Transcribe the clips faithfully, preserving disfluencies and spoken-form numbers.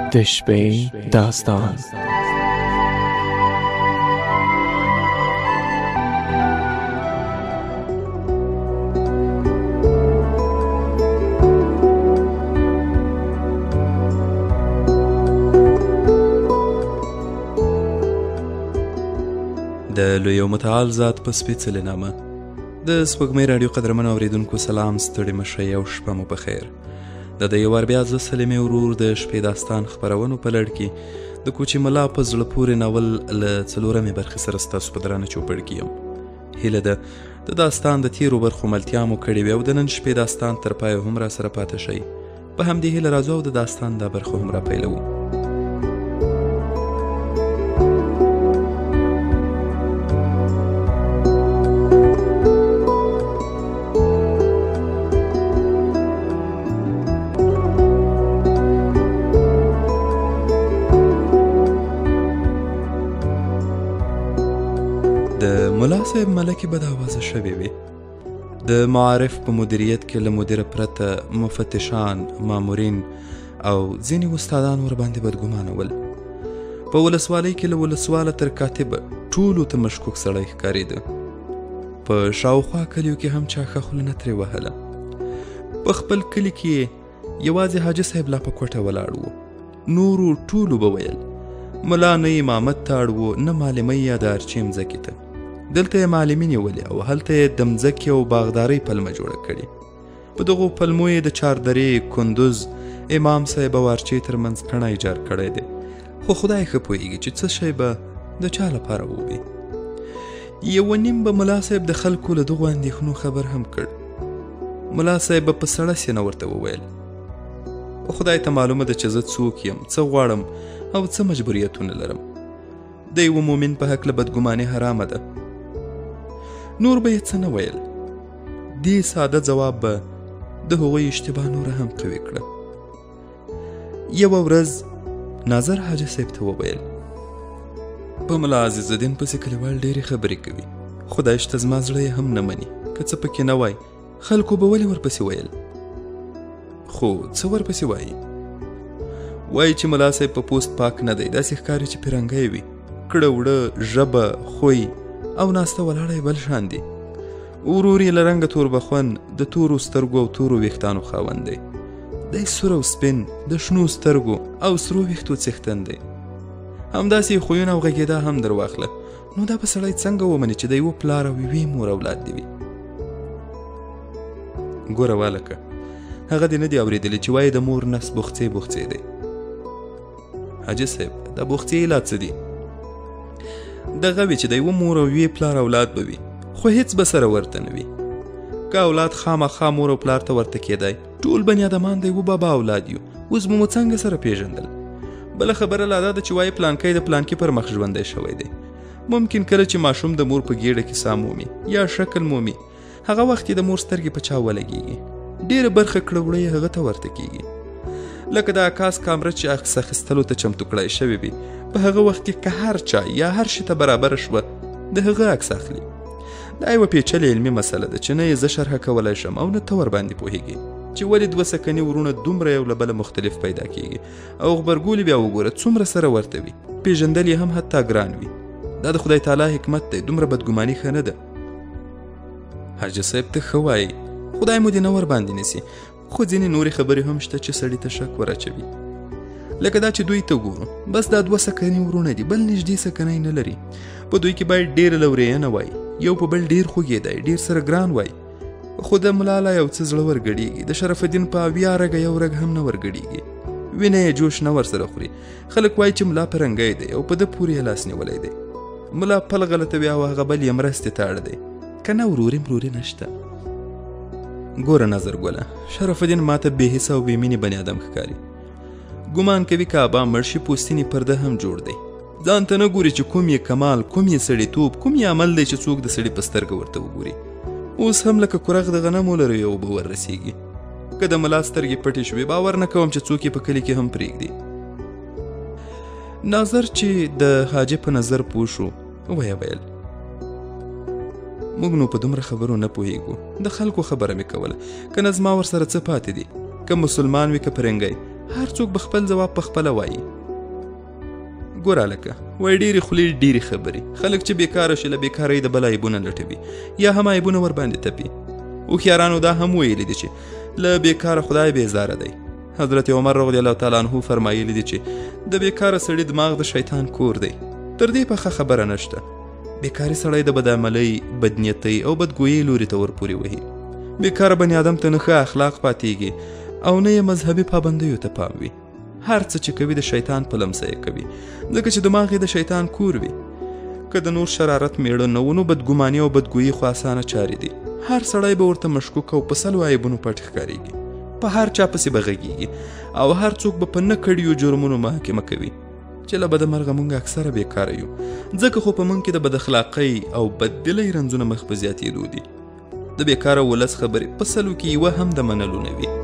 د شپې داستان. د لوی او متعال ذات په سپېڅلې نامه. د سپوږمۍ راډیو قدرمنو اورېدونکو سلام، ستړي مه شئ او شپه مو بخیر. د د یو وار بیا زه سلیمې ورور د شپې داستان خپرونو په لړ کې د کوچي ملا په زړه پورې ناول له څلورمې برخې سره ستاسو په درانه چوپړ کې یم. هیله ده د داستان د تیرو برخو ملتیا مو کړې وي او د نن شپې داستان تر پایه هم را سره پاتې شئ. په همدې هیله راځو او د داستان دا برخه هم را پیلوو. ملا صاحب ملکې بد آوازه شوې وې. د معارف په مدیریت کې له مدیره پرته مفتشان، مامورین او ځینې استادان ورباندې بدګمانه ول. په ولسوالۍ کې له ولسواله تر کاتب ټولو ته مشکوک سړی ښکارېده. په شاوخوا کلیو کې هم چا ښه خوله نه ترې وهله. په خپل کلي کې یوازې حاجي صاحب لا په کوټه ولاړ و. نورو ټولو به ویل ملا نه امامت ته اړ و، نه معلمۍ یا د ارچې مځکې ته. دلته یې معلمي نیولې او هلته یې د مځکې او باغدارۍ پلمه جوړه کړې. په دغو پلمو یې د چاردرې، کندوز، امام صاحب او ارچې ترمنځ کڼی جار کړی دی. خو خدای ښه پوهېږي چې څه شی به د چا لپاره ووي. یوه نیم به ملا صاحب د خلکو له دغو اندېښنو خبر هم کړ. ملا صاحب به په سړه سینه ورته وویل خدای ته معلومه ده چې زه څوک یم، څه غواړم او څه مجبوریتونه لرم. د یوه مومن په هکله بدګماني حرامه ده. نور به یې څه نه ویل. دې ساده ځواب به د هغوی اشتباه نوره هم قوي کړه. یوه ورځ ناظر حاجي صاحب ته وویل په ملا عزیز الدین پسې کلیوال ډېرې خبرې کوي. خدای شته زما زړه یې هم نه مني. که څه پکې نه وای خلکو به ولې ورپسې ویل؟ خو څه ورپسې وایي؟ وایي چې ملا صاحب په پوست پاک نه دی. داسې ښکاري چې پیرنګی وي، کړه وړه، ژبه، خوی او ناسته ولاړه بل شان دي. ورور یې له رنګه توربخون، د تورو سترګو او تورو ویښتانو خاوند دی. دی سور او سپین، د شنو سترګو او سرو ویښتو څښتن دی. همداسې خویونه او غږېدا هم در واخله. نو دا به سړی څنګه ومني چې د یوه پلار او یوې مور اولاد دی وي؟ ګوره والکه، هغه دې نه دي اورېدلی چې وایي د مور نس بوخڅې بوخڅې دی. حاجي صاحب دا بوخڅې علت څه دي؟ دغه وي چې د یوه مور او یوې پلار اولاد به وي، خو هیڅ به سره ورته نه وي. که اولاد خامخا مور او پلار ته ورته کېدی، ټول بني ادمان د یوه بابا اولاد یو. اوس به مو څنګه سره پیژندل؟ بله خبره لا دا ده چې وایي پلانکی د پلانکي پر مخ ژوندی شوی دی. ممکن کله چې ماشوم د مور په ګېډه کې ساه مومي یا شکل مومي، هغه وخت یې د مور سترګې په چا ولګېږي. ډېره برخه کړه وړه یې هغه ته ورته کېږي. لکه د عکاس کامره چې عکس اخیستلو ته چمتو کړی شوی وي، په هغه وخت کې که هر چا یا هر شي ته برابره شوه د هغه عکس اخلي. دا یوه پیچلې علمي مسله ده چې نه یې زه شرحه کولی شم او نه ته ورباندې پوهېږي چې ولې دوه سکني ورونه دومره یو له بله مختلف پیدا کېږي. او غبرګولي بیا وګوره څومره سره ورته وي، پیژندل یې هم حتی ګران وي. دا د خدای تعالی حکمت دی. دومره بدګماني ښه نه ده. حاجي صاحب ته ښه وایي، خدای مو دې نه ورباندې نیسي. خو ځینې نورې خبرې هم شته چې سړي ته شک ور اچوي. لکه دا چې دوی ته ګورو، بس دا دوه سکني ورونه دي، بل نږدې سکنی نه لري. په دوی کې باید ډېره لورېینه وای، یو په بل ډېر خوږېدی، ډېر سره ګران وای. خو د ملا لا یو څه زړه ورګډېږي. د شرف الدین په اویا رګه یو رګ هم نه ورګډېږي. وینه یې جوش نه ورسره خوري. خلک وایي چې ملا پیرنګی دی او په ده پورې یې لاس نیولی دی. ملا پل غلطوي او هغه بل یې مرستې ته اړ دی. که نه وروري مروري نشته. ګوره نظر ګله، شرف الدین ماته بې حسه او بې مینې بني ادم ښکاري. ګمان کوي که ابا مړ شي پوستینې پرده هم جوړ دی. ځان ته نه ګوري چې کوم یې کمال، کوم یې سړیتوب، کوم یې عمل دی چې څوک د سړي په سترګه ورته وګوري. اوس هم لکه کورغ د غنمو لري او اوبه ور رسېږي. که د ملا سترګې پټې شوې، باور نه کوم چې څوک یې په کلي کې هم پرېږدي. ناظر چې د حاجي په نظر پوه شو، ویې ویل موږ نو په دومره خبرو نه پوهېږو. د خلکو خبره مې کوله. که نه زما ورسره څه پاتې دي؟ که مسلمان وي که پرنګی، هر څوک به خپل ځواب په خپله وایي. ګوره هلکه، وایي ډېرې خولې ډېرې خبرې. خلک چې بېکاره شي له بېکارۍ د بل عیبونه لټوي یا هم عیبونه ورباندې تپي. هوښیارانو دا هم ویلي دي چې له بېکاره خدای بېزاره دی. حضرت عمر رضی الله تعالی عنه فرمایلی دي چې د بېکاره سړي دماغ د شیطان کور دی. تر دې پخه خبره نشته. بېکاري سړی د بدعملۍ، بدنیتۍ او بدګویۍ لوري ته ورپورې وهي. بېکاره بني آدم ته نه ښه اخلاق پاتېږي او نه یې مذهبي پابندیو ته پام وي. هر څه چې کوي د شیطان په لمسه یې کوي، ځکه چې دماغ یې د شیطان کور وي. که د نور شرارت میړه نه و نو بدګماني او بدګویي خو اسانه چارې دي. هر سړی به ورته مشکوک او په سلو عیبونو پټ ښکارېږي. په هر چا پسې به غږېږي او هر څوک به په نه کړیو جرمونو محاکمه کوي. چې له بدمرغه موږ اکثره بېکاره یو، ځکه خو په موږ کې د بداخلاقۍ او بددلۍ رنځونه مخ په زیاتېدو دي. د بېکاره ولس خبرې په سلو کې یوه هم د منلو نه وي.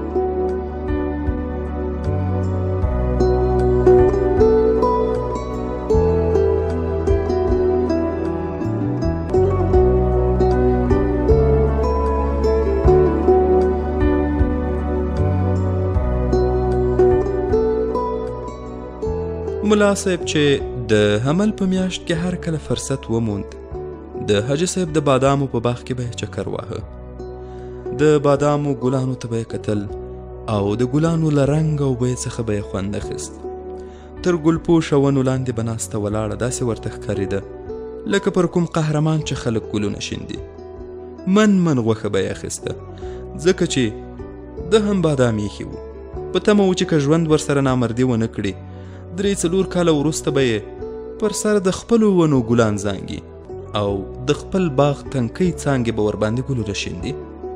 ملا صاحب چې د حمل په میاشت کې هر کله فرصت وموند، د حاجي صاحب د بادامو په باغ کې به یې چکر واهه. د بادامو ګلانو ته به یې کتل او د ګلانو له رنګ او بوی څخه به یې خوند اخیست. تر ګلپوشه ونو لاندې به ناسته ولاړه داسې ورته ښکارېده لکه پر کوم قهرمان چې خلک ګلونه شیندي. من من غوښه به یې اخیسته، ځکه چې ده هم بادام ایښي وو. په تمه و چې که ژوند ورسره نامردي ونه کړي، درې څلور کاله وروسته به یې پر سر د خپلو ونو ګلان زانګي او د خپل باغ تنکۍ څانګې به ورباندې ګلونه شیندي.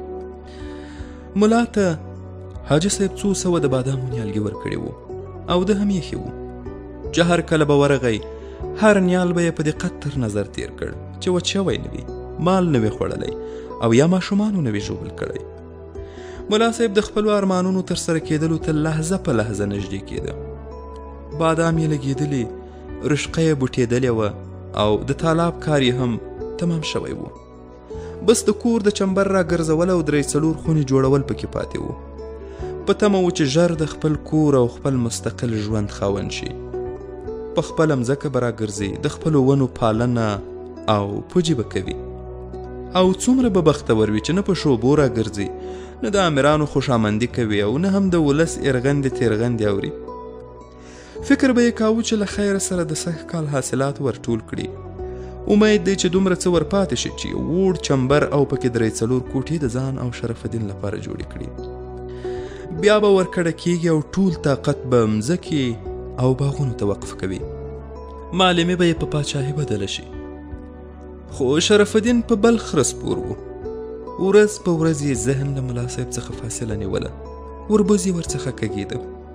ملا ته حاجي صاحب څو سوه د بادامو نیالګي ورکړي وو او ده هم ایښي وو. چې هر کله به ورغی، هر نیال به یې په دقت تر نظر تیر کړ چې وچ شوی نه وي، مال نه وي خوړلی او یا ماشومانو نه وي ژوبل کړی. ملا صاحب د خپلو ارمانونو ترسره کېدلو ته لحظه په لحظه نږدې کېده. بادام یې لګېدلې، رشقه یې بوټېدلې وه او د تالاب کار یې هم تمام شوی و. بس د کور د چمبر را ګرځول او درې څلور خونې جوړول پکې پاتې وو. په تمه و چې ژر د خپل کور او خپل مستقل ژوند خاوند شي. په خپله مځکه به را ګرځي، د خپلو ونو پالنه او پوجي به کوي. او څومره به بختور وي چې نه په شوبو را ګرځي، نه د امیرانو خوشامندي کوي او نه هم د ولس ارغندې تیرغندې اوري. فکر به یې کاوه چې له خیره سره د سږ کال حاصلات ورټول کړي. امید دی چې دومره څه ورپاتې شي چې ووړ چمبر او پکې درې څلور کوټې د ځان او شرف الدین لپاره جوړې کړي. بیا به ورکړه کېږي او ټول طاقت به مځکې او باغونو ته وقف کوي. معلمې به یې په پاچاهي بدله شي. خو شرف الدین په بلخ رسپور و. ورځ په ورځ یې ذهن له ملا صاحب څخه فاصله نیوله، وربوز یې ورڅخه کږېده.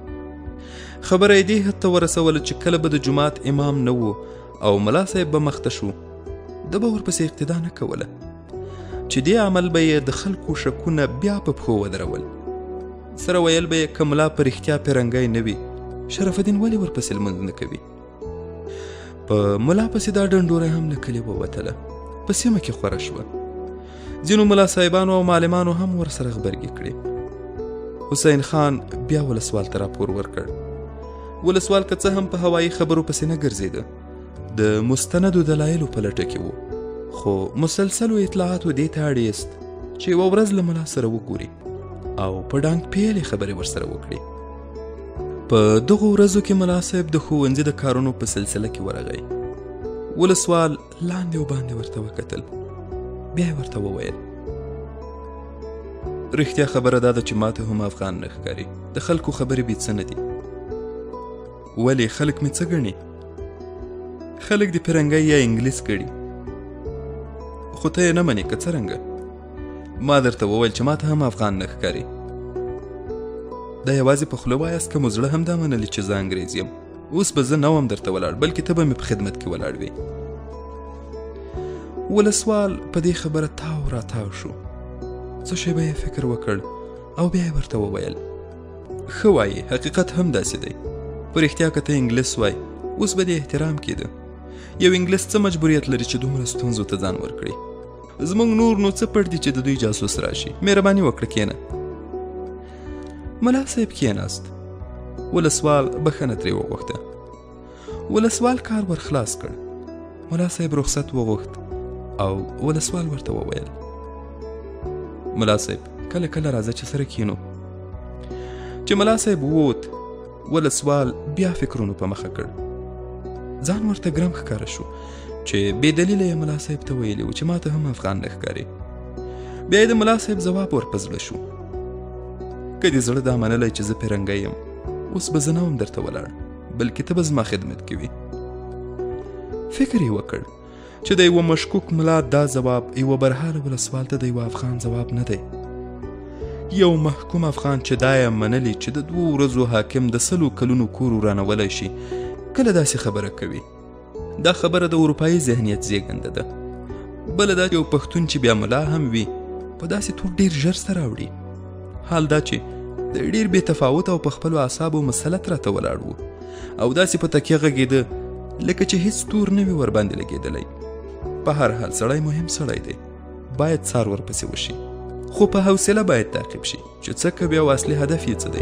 خبره یې دې حد ته ورسوله چې کله به د جومات امام نه و او ملا صاحب به مخته شو، ده به ورپسې اقتدا نه کوله، چې دې عمل به یې د خلکو شکونه بیا په پښو ودرول. سره ویل به یې که ملا په رښتیا پیرنګی نه وي، شرف الدین ولې ورپسې لمونځ نه کوي؟ په ملا پسې دا ډنډوره هم له کلي ووتله، په سیمه کې خوره شوه. ځینو ملا صاحبانو او معلمانو هم ورسره غبرګې کړې. حسین خان بیا ولسوال ته راپور ورکړ. ولسوال که څه هم په هوایي خبرو پسې نه ګرځېده، د مستندو دلایلو په لټه کې و، خو مسلسلو اطلاعاتو دې ته اړ ایست چې یوه ورځ له ملا سره وګوري او په ډانګ پیلې خبرې ورسره وکړي. په دغو ورځو کې ملا صاحب د ښوونځي د کارونو په سلسله کې ورغی. ولسوال لاندې و باندې ورته وکتل، بیا یې ورته وویل: رښتیا خبره دا ده چې ماته هم افغان نه ښکاري. د خلکو خبرې بې څه نه دي. ولې خلک مې څه ګڼي؟ خلک دې پیرنګی یا انګلیس ګڼي، خو ته یې نه منې که څرنګه؟ ما درته وویل چې ماته هم افغان نه ښکاري. دا یوازې په خوله وایاست که مو زړه هم دا منلي چې زه انګریز یم؟ اوس به زه نه وم درته ولاړ، بلکې ته به مې په خدمت کې ولاړ وې. ولسوال په دې خبره تاو را تاو شو. څه شیبه یې فکر وکړ او بیا یې ورته وویل: ښه وایې، حقیقت هم داسې دی. په رښتیا که ته انګلیس وای، اوس به دې احترام کېده. یو انګلیس څه مجبوریت لري چې دومره ستونزو ته ځان ورکړي؟ زموږ نور نو څه پټ دي چې د دوی جاسوس راشي؟ مهرباني وکړه کښېنه. ملا صاحب کښېناست. ولسوال بخښنه ترې وغوښته. ولسوال کار ور خلاص کړ. ملا صاحب رخصت وغوښت او ولسوال ورته وویل ملا صاحب کله کله راځه چې سره کینو. چې ملا صاحب ووت ولسوال بیا فکرونو په مخه کړ. ځان ورته ګرم ښکاره شو چې بې دلیله یې ملا صاحب ته ویلي و چې ما ته هم افغان نه ښکاري. بیا یې د ملا صاحب ځواب ور په زړه شو که دې زړه دا منلی چې زه پیرنګی یم اوس به زه نه وم درته ولاړ بلکې ته به زما خدمت کوي. فکر یې وکړ چې د یوه مشکوک ملا دا ځواب یوه برحاله ولسوال ته د یوه افغان ځواب نه دی. یو محکوم افغان چې دا یې منلی چې د دوو ورځو حاکم د سلو کلونو کور ورانولی شي کله داسې خبره کوي. دا خبره د اروپایي ذهنیت زیږنده ده. بله دا چې یو پښتون چې بیا ملا هم وي په داسې تور ډېر ژر سره اوړي. حال دا چې د ډېر بې تفاوت او په خپلو اعصابو مسلط راته ولاړ و او داسې په تکیه غږېده لکه چې هیڅ تور نه وي ورباندې لګېدلی. په هر حال سړی مهم سړی دی، باید څار ورپسې وشي، خو په حوصله باید تعقیب شي چې څه کوي او اصلي هدف یې څه دی.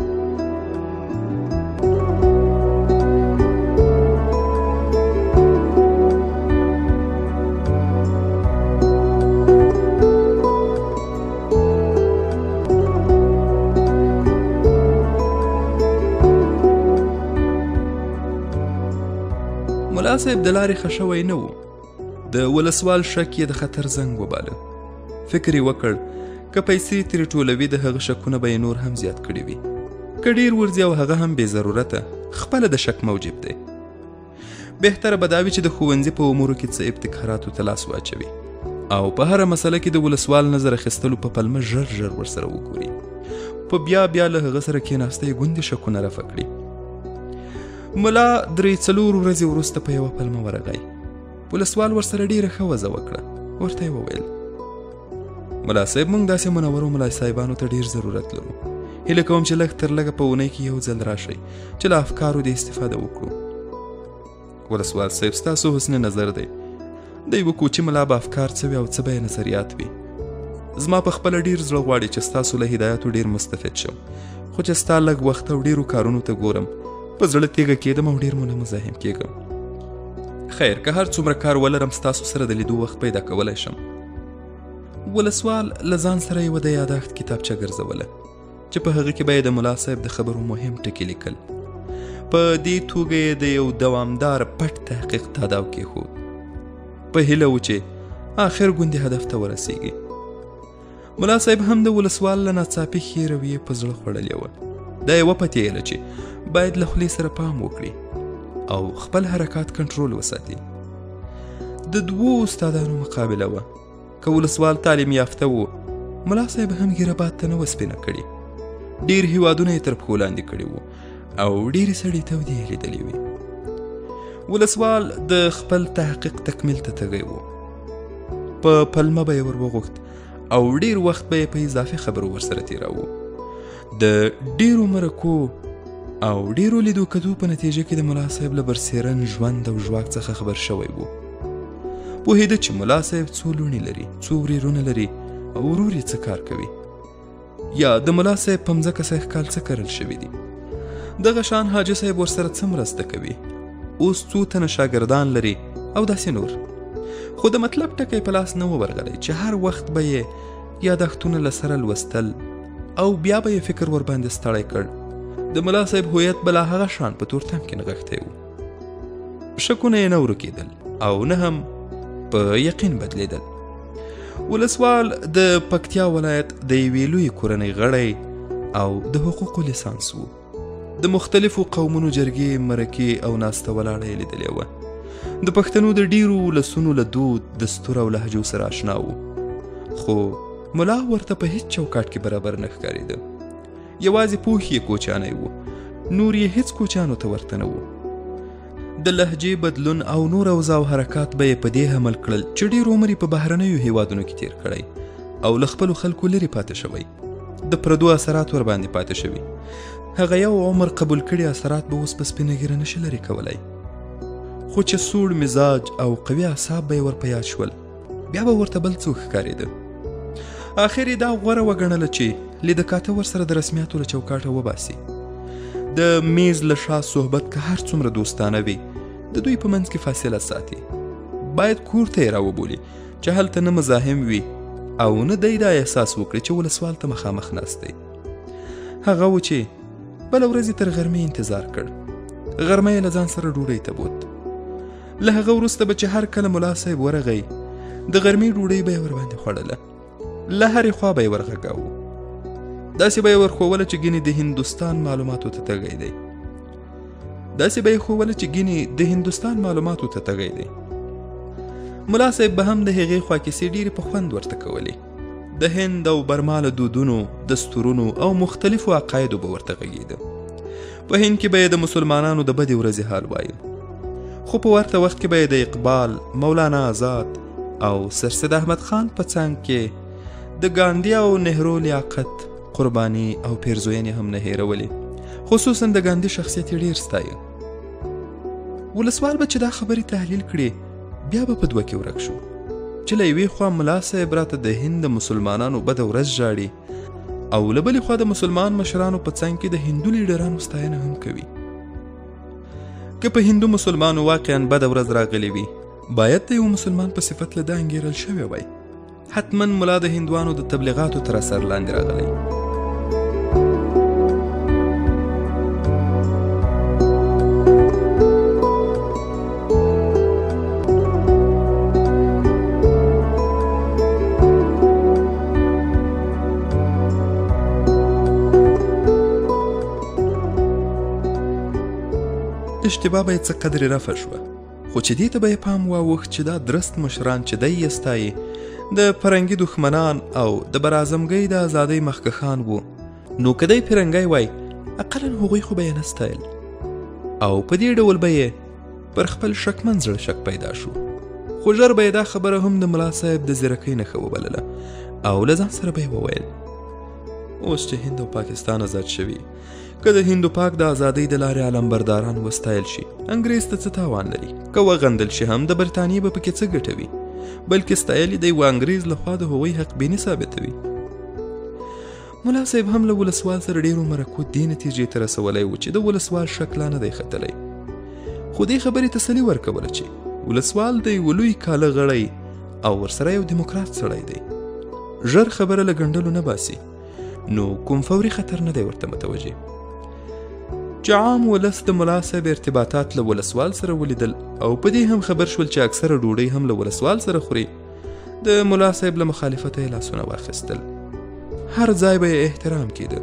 ملا صاحب د لارې ښه شوی نه و. د ولسوال شک یې د خطر زنګ وباله. فکر یې وکړ که پیسې ترې ټولوي د هغه شکونه به یې نور هم زیات کړي وي. که ډېر ورځي او هغه هم بې ضرورته خپله د شک موجب دی. بهتره به دا وي چې د ښوونځي په امورو کې څه ابتکاراتو ته لاس واچوي او په هره مسله کې د ولسوال نظر اخیستلو په پلمه ژر ژر ورسره وګوري. په بیا بیا له هغه سره کېناسته یې ګوندې شکونه رفع کړي. ملا درې څلور ورځې وروسته په یوه پلمه ورغی. ولسوال ورسره ډېره ښه وضع وکړه. ورته یې وویل ملا صاحب موږ داسې منورو ملا صاحبانو ته ډېر ضرورت لرو. هیله کوم چې لږ تر لږه په اونۍ کې یو ځل راشئ چې له افکارو د استفاده وکړو. ولسوال صاحب ستاسو حسن نظر دی. د یوه کوچي ملا به افکار څه وي او څه به یې نظریات وي. زما په خپله ډېر زړه غواړي چې ستاسو له هدایاتو ډېر مستفید شم، خو چې ستا لږ وخت او ډېرو کارونو ته ګورم په زړه تیږه کېدم او ډېر مو نه مزاحم کېږم. خیر که هر څومره کار ولرم ستاسو سره د لیدو وخت پیدا کولی شم. ولسوال له ځان سره یوه د یاداښت کتابچه ګرځوله چې په هغه کې به یې د ملا صاحب د خبرو مهم ټکي لیکل. په دې توګه یې د یو دوامدار پټ تحقیق تاداو کېښود په هیله و چې آخر ګوندې هدف ته ورسیږي. ملا صاحب هم د ولسوال له ناڅاپي ښې رویې په زړه خوړلې وه. دا یې وپتېیله چې باید له خولې سره پام وکړي او خپل حرکات کنټرول وساتي. د دوو استادانو مقابله وه. که ولسوال تعلیم یافته و ملا صاحب هم ګیره باد ته نه وه سپینه کړي. ډېر هیوادونه یې تر پښو لاندې کړي وو او ډېرې سړې تودې یې لیدلې وې. ولسوال د خپل تحقیق تکمیل ته تږی و. په پلمه به یې ور وغوښت او ډېر وخت به یې په اضافي خبرو ورسره تېراوه. د ډېرو مرکو او ډېرو لیدو کتو په نتیجه کې د ملا صاحب له برسېرن ژوند او ژواک څخه خبر شوی و. پوهېده چې ملا صاحب څو لوڼې لري، څو ورېرونه لري او ورور یې څه کار کوي، یا د ملا صاحب په مځکه سږ کال څه کرل شوي دي. دغه شان حاجي صاحب ورسره څه مرسته کوي، اوس څو تنه شاګردان لري او داسې نور. خو د مطلب ټکی په لاس نه و ورغلی چې هر وخت به یې یادښتونه له سره لوستل او بیا به یې فکر ورباندې ستړی کړ. د ملا صاحب هویت به لا هغه شان په تورتم کې نغښتی و. شکونه یې نه ورکېدل او نه هم په یقین بدلیدل. ولسوال د پکتیا ولایت د یوې لویې کورنۍ غړی او د حقوقو لیسانس و. د مختلفو قومونو جرګې، مرکې او ناسته ولاړه یې لیدلې وه. د پښتنو د ډېرو ولسونو له دود، دستور او لهجو سره اشنا و. خو ملا ورته په هیڅ چوکاټ کې برابر نه ښکارېده. یوازې پوښ یې کوچانی و، نور یې هیڅ کوچانو ته ورته نه و. د لهجې بدلون او نور اوضاع او حرکات به یې په دې حمل کړل چې ډېر عمر یې په بهرنیو هیوادونو کې تیر کړی او له خپلو خلکو لرې پاتې شوی. د پردو اثرات ورباندې پاتې شوي. هغه یو عمر قبول کړي اثرات به اوس په سپینه ږیره نشي لرې کولی. خو چې سوړ مزاج او قوي اعصاب به یې ور په یاد شول بیا به ورته بل څوک ښکارېده. آخر یې دا غوره وګڼله چې لیده کاته ورسره د رسمیاتو له چوکاټه وباسي. د میز له شا صحبت که هر څومره دوستانه وي د دوی په منځ کې فاصله ساتي. باید کور ته یې راوبولي چې هلته نه مزاحم وي او نه دی دا احساس وکړي چې ولسوال ته مخامخ ناست دی. هغه و چې بله ورځ تر غرمې انتظار کړ. غرمه یې له ځان سره ډوډۍ ته بوت. له هغه وروسته به چې هر کله ملا صاحب ورغی د غرمې ډوډۍ به یې ورباندې خوړله. له هرې خوا به یې ورغږاوه. داسې به یې ورښوله چې ګینې د هندوستان معلوماتو ته تږی دی. داسې به یې ښووله چې ګینې د هندوستان معلوماتو ته تږی دی. ملا صاحب به هم د هغې خوا کیسې ډېرې په خوند ورته کولې. د هند او برما له دودونو، دستورونو او مختلفو عقایدو به ورته غږېده. په هند کې به یې د مسلمانانو د بدې ورځې حال وایه، خو په ورته وخت کې به یې د اقبال، مولانا آزاد او سرسید احمد خان په څنګ کې د ګاندي او نهرو لیاقت، قرباني او پیرزوینې هم نه هېرولې. خصوصا د ګاندي شخصیت یې ډېر ستایه. ولسوال به چې دا خبرې تحلیل کړي بیا به په دوه کې ورک شو چې له یوې خوا ملا صاحب راته د هند د مسلمانانو بده ورځ ژاړي او له بلې خوا د مسلمان مشرانو په څنګ کې د هندو لیډرانو ستاینه هم کوي. که په هندو مسلمانو واقعا بده ورځ راغلی وي باید د یو مسلمان په صفت له ده انګېرل شوی وای. حتما ملا د هندوانو د تبلیغاتو تر اثر لاندې راغلی. اشتباه به یې څه قدرې رفع شوه، خو چې دې ته به یې پام واوښت چې دا درست مشران چې دی یې ستایي د فرنګي دښمنان او د براعظمګۍ د ازادۍ مخکښان وو، نو که دی فرنګی وای اقلا هغوی خو به یې نه ستایل. او په دې ډول به یې پر خپل شکمن زړه شک پیدا شو. خو ژر به یې دا خبره هم د ملا صاحب د ځیرکۍ نښه وبلله او له ځان سره به یې وویل اوس چې هند او پاکستان آزاد شوي، که د هندو پاک د ازادۍ د لارې علمبرداران وستایل شي انګریز ته څه تاوان لري؟ که وغندل شي هم د برټانیې به پکې څه ګټه وي؟ بلکې ستایل یې د یوه انګریز لخوا د هغوی حق بیني ثابتوي. ملا صاحب هم له ولسوال سره ډېرو مرکو دې نتیجې ته رسولی و چې د ولسوال شک لا نه دی ختلی. خو دې خبرې تسلي ورکوله چې ولسوال د یوه لوی کاله غړی او ورسره یو دیموکرات سړی دی. ژر خبره له ګنډلو نه باسي، نو کوم فوري خطر نه دی ورته متوجه. چې عام ولس د ملا صاحب ارتباطات له ولسوال سره ولیدل او په دې هم خبر شول چې اکثره ډوډۍ هم له ولسوال سره خوري، د ملا صاحب له مخالفته یې لاسونه واخیستل. هر ځای به یې احترام کېده.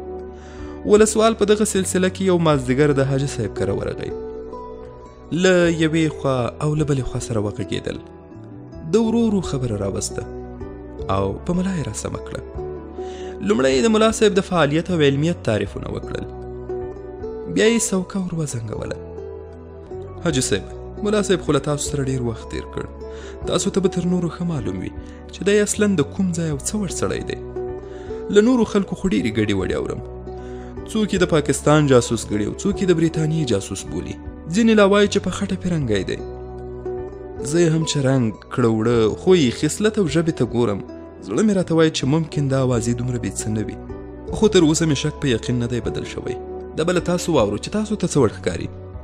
ولسوال په دغه سلسله کې یو مازدیګر د حاجي صاحب کره ورغی. له یوې خوا او له بلې خوا سره وغږېدل. د ورو ورو خبره راوسته او په ملا یې راسمه کړه. لومړی د ملا صاحب د فعالیت او علمیت تعریفونه وکړل، بیا یې سوکه ور وزنګوله. حاجي صاحب، ملا صاحب خو له تاسو سره ډېر وخت تېر کړ، تاسو ته به تر نورو ښه معلوم وي چې دی اصلا د کوم ځای او څه وړ سړی دی. له نورو خلکو خو ډېرې ګډې وډې اورم، څوک یې د پاکستان جاسوس ګڼي او څوک یې د برټانیې جاسوس بولي، ځینې لا وایي چې په خټه فرنګی دی. زه یې هم چې رنګ، کړه وړه، خوی، خصلت او ژبې ته ګورم، زړه مې راته وایي چې ممکن دا اوازې دومره بې څه نه وي، خو تر اوسه مې شک په یقین نه دی بدل شوی. د بله تاسو واورو چې تاسو ته څه وړ ښکاري.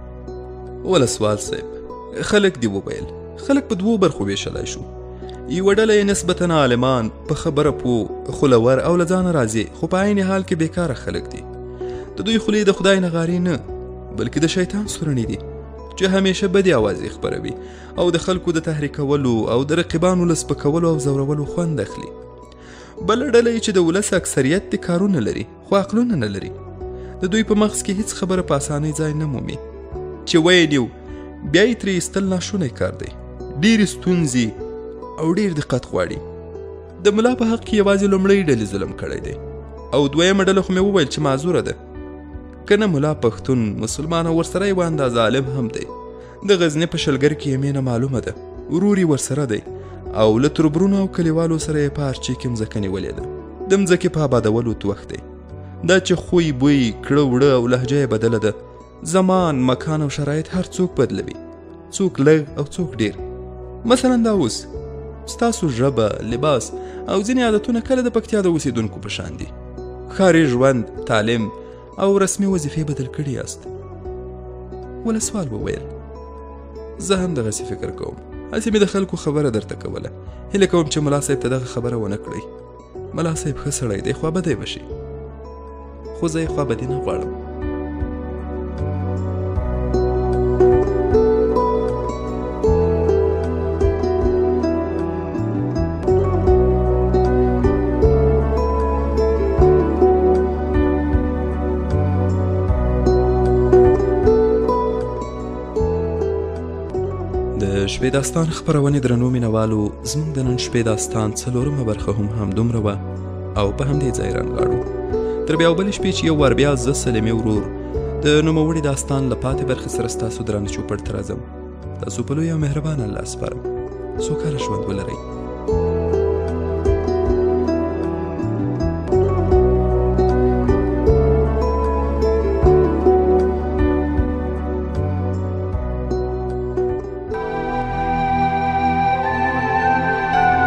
ولسوال صاحب، خلک دې وویل، خلک په دوو برخو ویشلی شو. یوه ډله یې نسبتا عالمان، په خبره پوه، خولور او له ځانه راضي، خو په عین حال کې بیکاره خلک دي. د دوی خولې د خدای نغارې نه بلکې د شیطان سورنې دي چې همیشه بدې اوازې خپروي او د خلکو د تحریکولو او د رقیبانو له سپکولو او زورولو خوند اخلي. بله ډله یې چې د ولس اکثریت دې کارونه لري خو عقلونه نه لري. د دوی په مغز کې هیڅ خبره په اسانۍ ځای نه مومي، چې ویل یو بیا یې ترې ایستل ناشونی کار دی. ډېرې ستونزې او ډېر دقت غواړي. د ملا په حق کې یوازې لومړۍ ډلې ظلم کړی دی او دویمه ډله خو مې وویل چې معذوره ده. که نه ملا پښتون، مسلمان او ورسره یو اندازه عالم هم دی. د غزني په شلګر کې یې مینه معلومه ده، ورور یې ورسره دی او له تربرونو او کلیوالو سره یې په هرچې کې مځکه نیولې ده. د مځکې په آبادولو توخ دی. دا چې خوی بوی، کړه وړه او لهجه یې بدله ده، زمان، مکان او شرایط هر څوک بدلوي، څوک لږ او څوک ډېر. مثلا دا اوس ستاسو ژبه، لباس او ځینې عادتونه کله د پکتیا د اوسېدونکو په شان دي. ښاري ژوند، تعلیم او رسمي وظیفې بدل کړي یاست؟ ولسوال وویل زه هم دغسې فکر کوم، هسې مې د خلکو خبره درته کوله. هیله کوم چې ملا صاحب ته دغه خبره ونه کړئ. ملا صاحب ښه سړی دی، خوابدی به شي، خو زه یې خوابدي نه غواړم. د شپې داستان خپرونې درنو مینوالو، زموږ د نن شپې داستان څلورمه برخه هم همدومره وه او په همدې ځای رانغاړو. تر بیا بلې شپې چې یو وار بیا زه سلیمې ورور د نوموړي داستان له پاتې برخې سره ستاسو درانه چوپړ ته راځم. تاسو په لوی او مهربان الله سپارم. سوکاله ژوند ولرئ.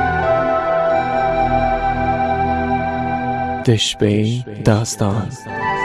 د شپې داستان.